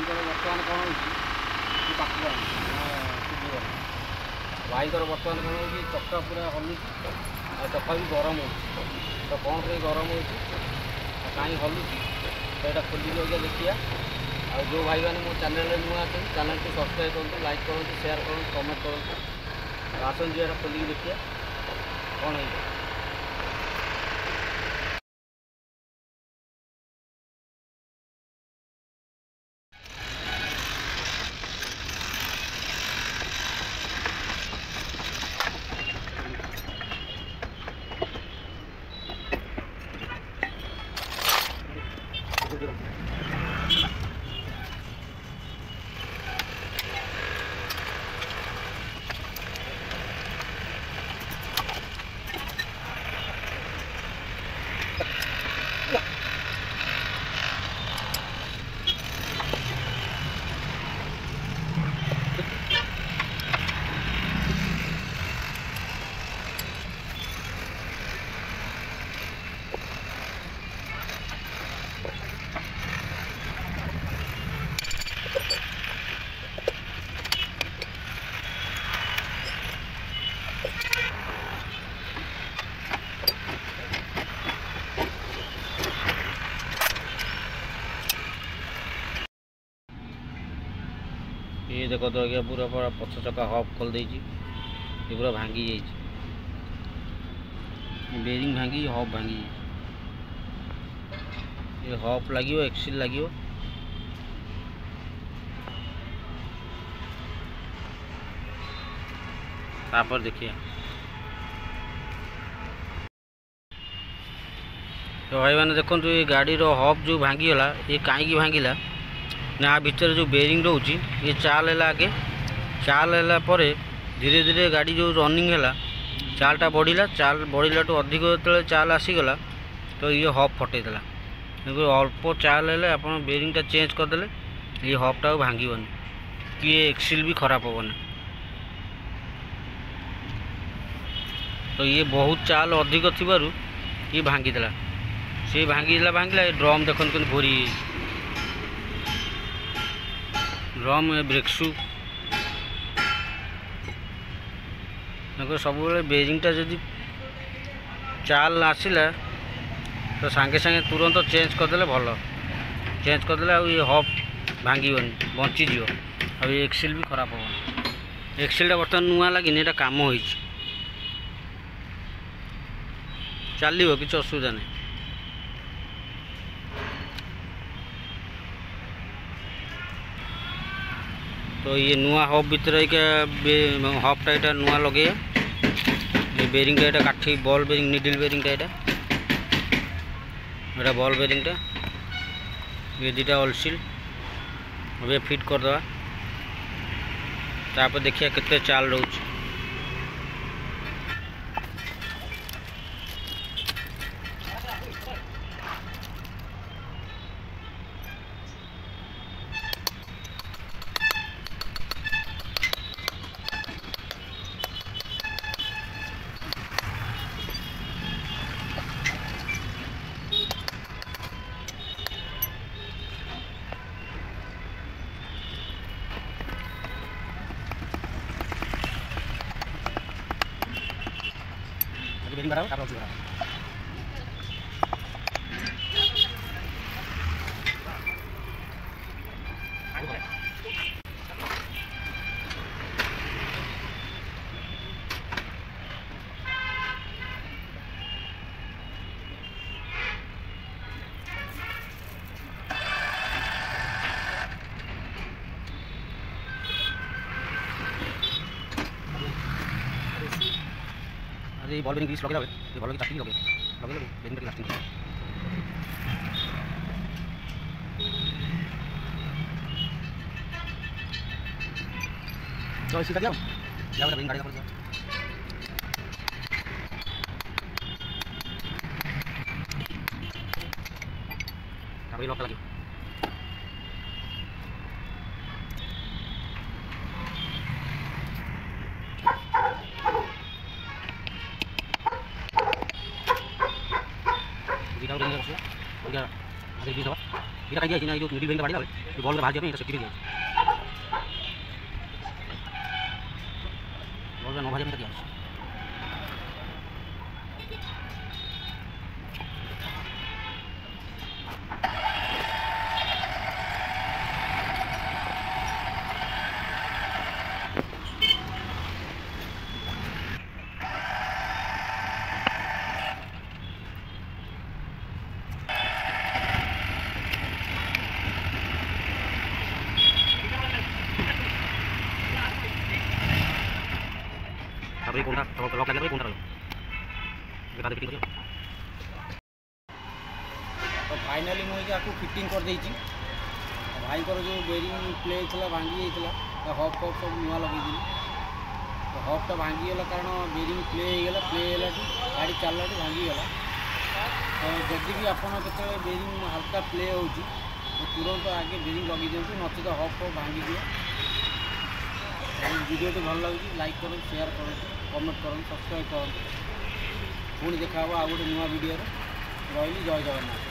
भाईकर बर्तमान कौन हो पाखुआ भाईकर बर्तमान कौन हो चक्का पूरा हलुची चक्का भी गरम हो तो कौन से गरम हो कहीं हलुची तो यहाँ खोलिक आगे देखिए आ जो भाई मैंने मो चैनल नुआ अच्छे चैनल को सब्सक्राइब करूँ लाइक करूँ शेयर करूँ कमेंट करूँ आसन जी खोलिक देखिए कौन है ये देखो तो आज्ञा पूरा पूरा पछ चक्का हब खोल देछि ये पूरा भांगी जाइछि बेरिंग भांगी हब भांगी ये हब लागियो एक्सिल लागियो तापर देखिए तो भाई मैंने देखो ये गाड़ी रो हब जो भांगीगला ये कहीं भांगिला ना भीतर जो बेरिंग रोची ये चाल है आगे चाल है धीरे धीरे गाड़ी जो रनिंग है चालटा बढ़ला चाल बढ़ला तो अधिक जो चाल आसीगला तो ये हब फटेदेला अल्प चाल है आप बेरिंगटा चेंज करदे ये हबटा भांगन कि एक्सिल भी खराब हेना तो ये बहुत चाल अधिक थी ये भांगीदेला सी भांगीला ड्रम देखते भरी ड्रम ब्रेक्सु सब बेरिंगटा जदि चाल आसला तो सांगे सांगे तुरंत चेंज करदे भल चेंज करदे ये हब भांगन बंचीज आ एक्सिल भी खराब हो एक्सिलटा बर्तमान नुआ लगे ये कम हो चलो कि असुविधा नहीं तो ये नुआ हब भीतर हबटा यहाँ नुआ लगे ये बेरिंगटा यहाँ काठी बॉल बेरिंग निडिल बेरिंगटा यहाँ बॉल बेरिंगटा ये दुटा ऑलसील अब फिट करदे तापर देखिए केते चाल रोच बेरिंग बढ़ाओ आप बढ़ाओ ये बॉल बेरिंग ग्रीस लगे ये बॉल की चाटी लगे बेरिंग की लास्टिंग तो इसी का जाओ बेरिंग गाड़ी का अब ये लॉक लगे आगे भी सब ये कहीं ना जो मिडिल बेरिंग गाड़ी ये बॉल बाहर जाए सेफ्टी दिया बॉल 9 बजे में दिया कोणा लॉक लगे कोणा बता दे तो फाइनाली मुझे आपको फिटिंग कर देची भाई को जो बेरिंग प्ले थला भांगी जाइला तो हब कप सब नुआ लगे तो हबटा भांगी गला कारण बेरिंग प्ले होगा प्ले है गाड़ी चलला भांगी गला तो जदि भी आपड़ के बेरिंग हल्का प्ले हो तो तुरंत आगे बेरिंग लगे दिखाँ नचे तो हब कप भांगी दिए वीडियो भल लगे लाइक करूँ शेयर करूँ कमेंट करूँ सब्सक्राइब करूँ पुणी देखा आउ गोटे नुआ वीडियो रही जय जगन्नाथ।